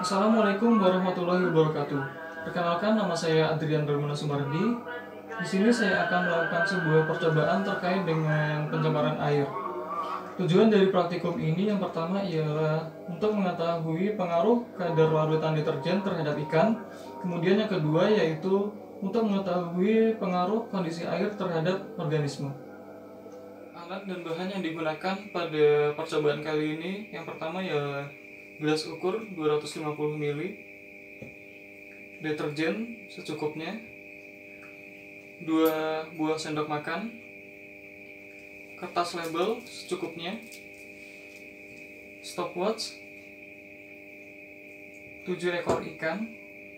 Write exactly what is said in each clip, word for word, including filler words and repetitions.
Assalamualaikum warahmatullahi wabarakatuh. Perkenalkan, nama saya Adrian Darmana Sumardi. Di sini saya akan melakukan sebuah percobaan terkait dengan pencemaran air. Tujuan dari praktikum ini yang pertama ialah untuk mengetahui pengaruh kadar larutan deterjen terhadap ikan. Kemudian yang kedua yaitu untuk mengetahui pengaruh kondisi air terhadap organisme. Alat dan bahan yang digunakan pada percobaan kali ini yang pertama ya gelas ukur dua ratus lima puluh mililiter, deterjen secukupnya, dua buah sendok makan, kertas label secukupnya, stopwatch, tujuh ekor ikan,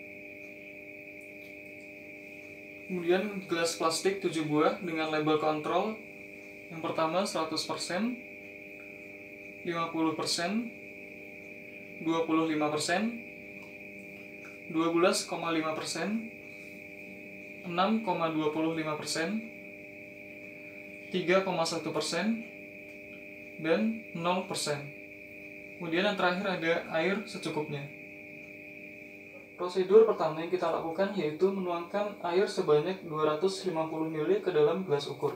kemudian gelas plastik tujuh buah dengan label kontrol. Yang pertama seratus persen, lima puluh persen, dua puluh lima persen, dua belas koma lima persen, enam koma dua puluh lima persen, tiga koma satu persen, dan nol persen. Kemudian yang terakhir ada air secukupnya. Prosedur pertama yang kita lakukan yaitu menuangkan air sebanyak dua ratus lima puluh mililiter ke dalam gelas ukur.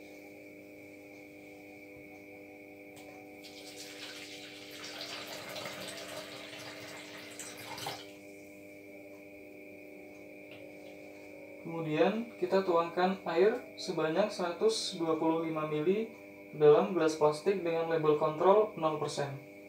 Kemudian kita tuangkan air sebanyak seratus dua puluh lima mililiter dalam gelas plastik dengan label kontrol nol persen.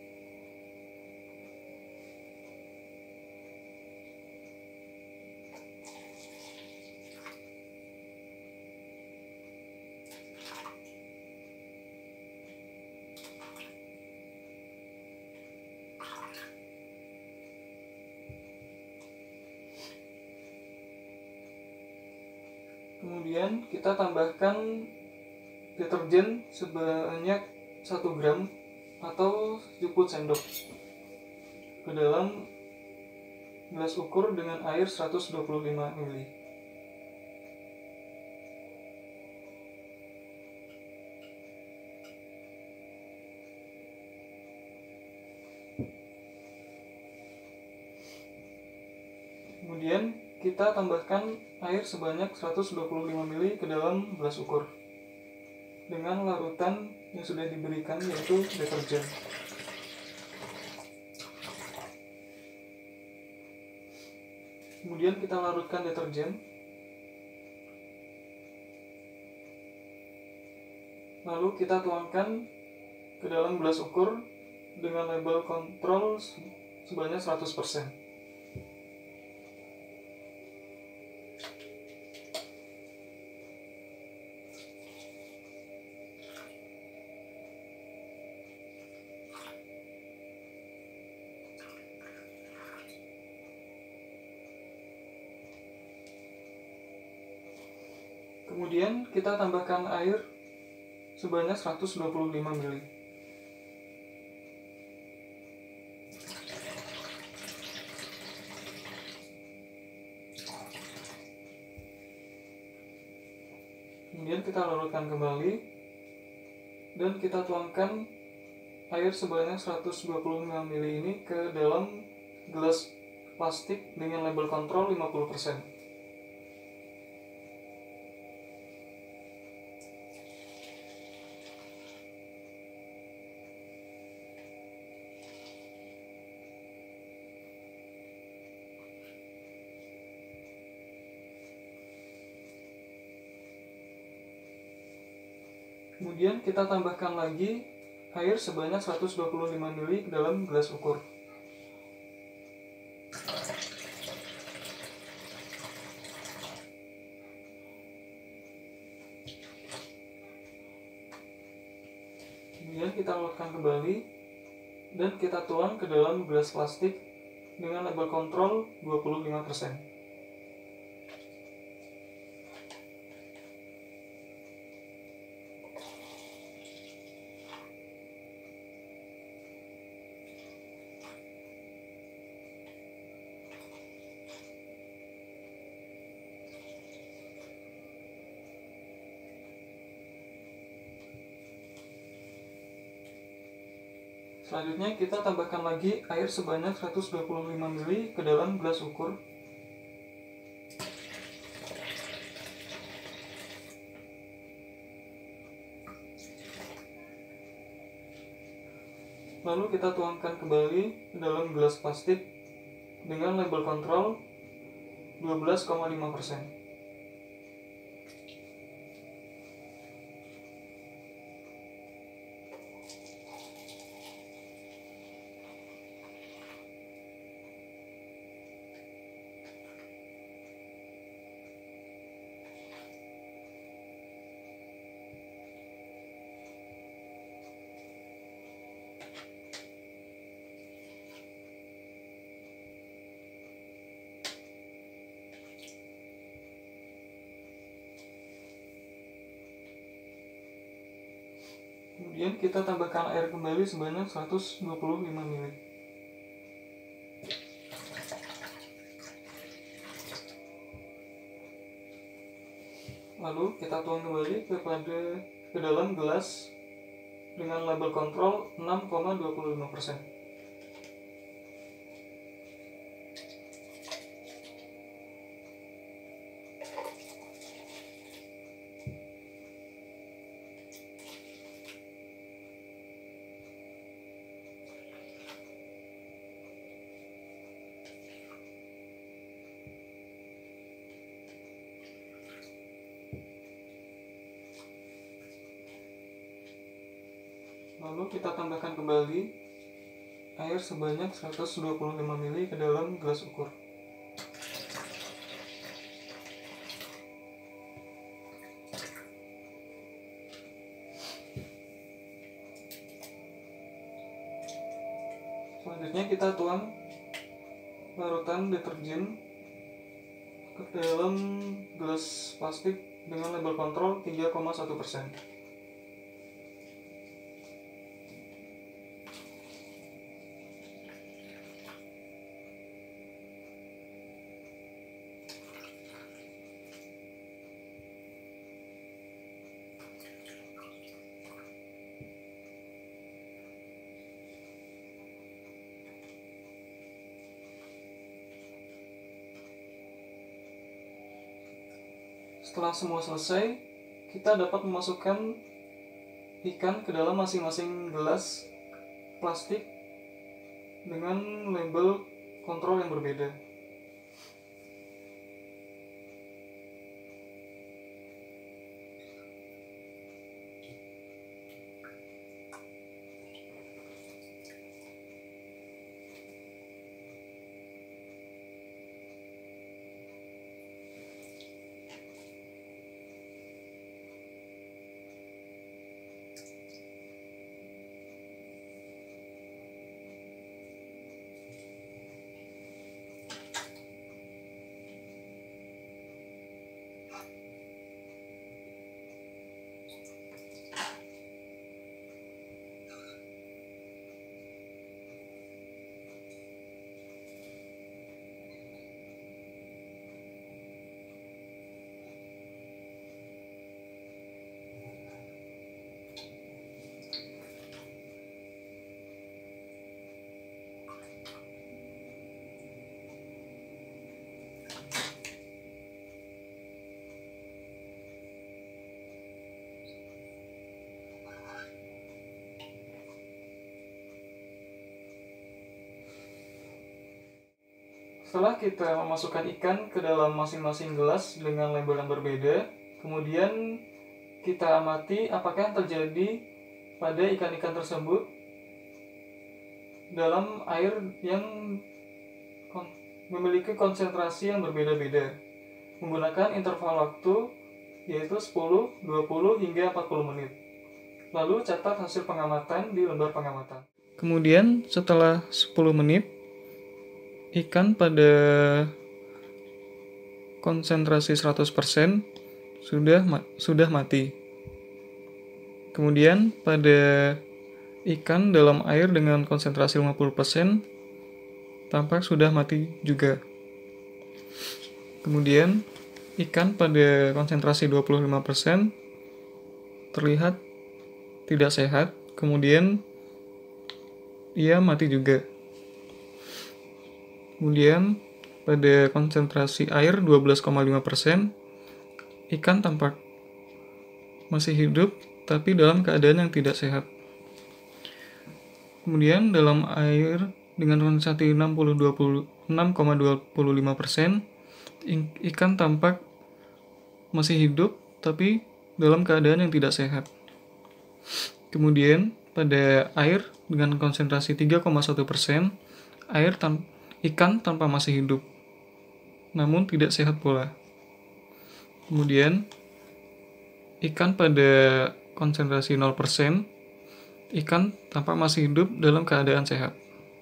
Kemudian kita tambahkan deterjen sebanyak satu gram atau sejumput sendok ke dalam gelas ukur dengan air seratus dua puluh lima mililiter. Kemudian kita tambahkan air sebanyak seratus dua puluh lima mililiter ke dalam gelas ukur dengan larutan yang sudah diberikan yaitu deterjen. Kemudian kita larutkan deterjen. Lalu kita tuangkan ke dalam gelas ukur dengan label kontrol sebanyak seratus persen. Kemudian kita tambahkan air sebanyak seratus dua puluh lima mililiter. Kemudian kita larutkan kembali dan kita tuangkan air sebanyak seratus dua puluh lima mililiter ini ke dalam gelas plastik dengan label kontrol lima puluh persen. Kemudian kita tambahkan lagi air sebanyak seratus dua puluh lima mililiter ke dalam gelas ukur. Kemudian kita larutkan kembali dan kita tuang ke dalam gelas plastik dengan label kontrol dua puluh lima persen. Selanjutnya kita tambahkan lagi air sebanyak seratus dua puluh lima mililiter ke dalam gelas ukur. Lalu kita tuangkan kembali ke dalam gelas plastik dengan label kontrol dua belas koma lima persen. Kemudian kita tambahkan air kembali sebanyak seratus dua puluh lima mililiter. Lalu kita tuang kembali kepada ke dalam gelas dengan label kontrol enam koma dua puluh lima persen. Lalu kita tambahkan kembali air sebanyak seratus dua puluh lima mililiter ke dalam gelas ukur. Selanjutnya kita tuang larutan deterjen ke dalam gelas plastik dengan label kontrol tiga koma satu persen. Setelah semua selesai, kita dapat memasukkan ikan ke dalam masing-masing gelas plastik dengan label kontrol yang berbeda. Setelah kita memasukkan ikan ke dalam masing-masing gelas dengan label yang berbeda, kemudian kita amati apakah yang terjadi pada ikan-ikan tersebut dalam air yang memiliki konsentrasi yang berbeda-beda menggunakan interval waktu yaitu sepuluh, dua puluh, hingga empat puluh menit. Lalu catat hasil pengamatan di lembar pengamatan. Kemudian setelah sepuluh menit, ikan pada konsentrasi seratus persen sudah ma- sudah mati. Kemudian pada ikan dalam air dengan konsentrasi lima puluh persen tampak sudah mati juga. Kemudian ikan pada konsentrasi dua puluh lima persen terlihat tidak sehat. Kemudian ia mati juga. Kemudian pada konsentrasi air dua belas koma lima persen, ikan tampak masih hidup tapi dalam keadaan yang tidak sehat. Kemudian dalam air dengan konsentrasi enam koma dua lima persen, ikan tampak masih hidup tapi dalam keadaan yang tidak sehat. Kemudian pada air dengan konsentrasi tiga koma satu persen, air tan- ikan tanpa masih hidup, namun tidak sehat pula. Kemudian ikan pada konsentrasi nol persen, ikan tampak masih hidup dalam keadaan sehat.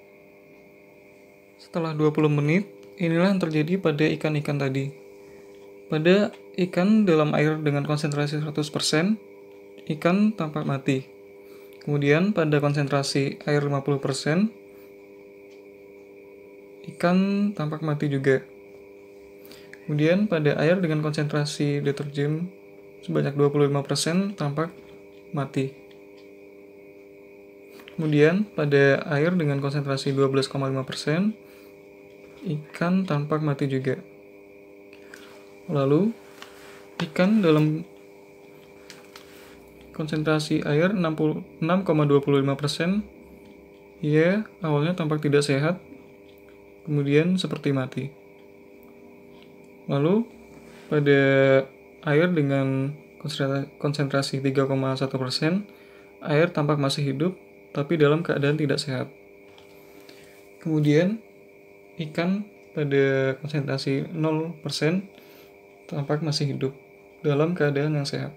Setelah dua puluh menit, inilah yang terjadi pada ikan-ikan tadi. Pada ikan dalam air dengan konsentrasi seratus persen, ikan tampak mati. Kemudian pada konsentrasi air lima puluh persen, ikan tampak mati juga. Kemudian pada air dengan konsentrasi deterjen sebanyak dua puluh lima persen tampak mati. Kemudian pada air dengan konsentrasi dua belas koma lima persen, ikan tampak mati juga. Lalu ikan dalam konsentrasi air enam koma dua lima persen, ia awalnya tampak tidak sehat, kemudian seperti mati. Lalu pada air dengan konsentrasi tiga koma satu persen, air tampak masih hidup tapi dalam keadaan tidak sehat. Kemudian ikan pada konsentrasi nol persen tampak masih hidup dalam keadaan yang sehat.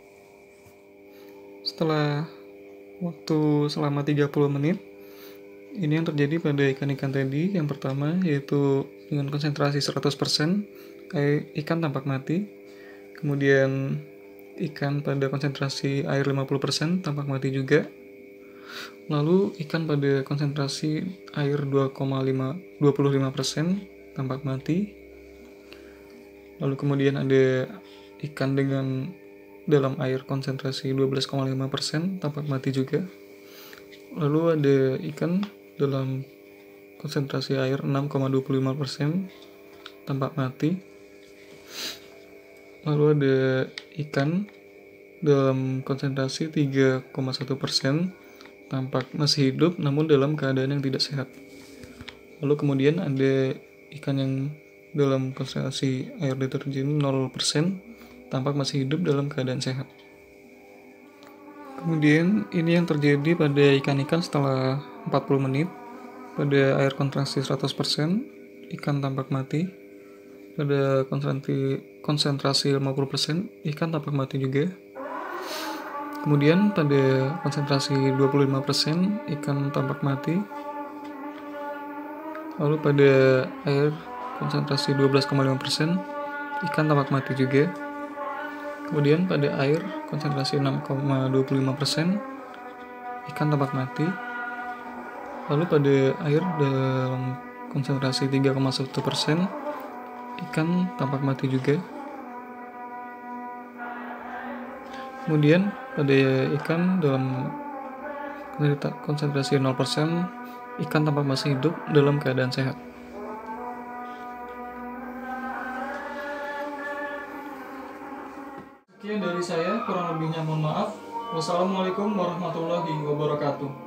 Setelah waktu selama tiga puluh menit, ini yang terjadi pada ikan-ikan tadi. Yang pertama yaitu dengan konsentrasi seratus persen, ikan tampak mati. Kemudian ikan pada konsentrasi air lima puluh persen tampak mati juga. Lalu ikan pada konsentrasi air dua puluh lima persen tampak mati. Lalu kemudian ada ikan dengan dalam air konsentrasi dua belas koma lima persen tampak mati juga. Lalu ada ikan dalam konsentrasi air enam koma dua lima persen tampak mati. Lalu ada ikan dalam konsentrasi tiga koma satu persen tampak masih hidup namun dalam keadaan yang tidak sehat. Lalu kemudian ada ikan yang dalam konsentrasi air deterjen nol persen tampak masih hidup dalam keadaan sehat. Kemudian ini yang terjadi pada ikan-ikan setelah empat puluh menit. Pada air konsentrasi seratus persen, ikan tampak mati. Pada konsentrasi, konsentrasi lima puluh persen, ikan tampak mati juga. Kemudian pada konsentrasi dua puluh lima persen, ikan tampak mati. Lalu pada air konsentrasi dua belas koma lima persen, ikan tampak mati juga. Kemudian pada air konsentrasi enam koma dua lima persen, ikan tampak mati. Lalu pada air dalam konsentrasi tiga koma satu persen, ikan tampak mati juga. Kemudian pada ikan dalam konsentrasi nol persen, ikan tampak masih hidup dalam keadaan sehat. Sekian dari saya, kurang lebihnya mohon maaf. Wassalamualaikum warahmatullahi wabarakatuh.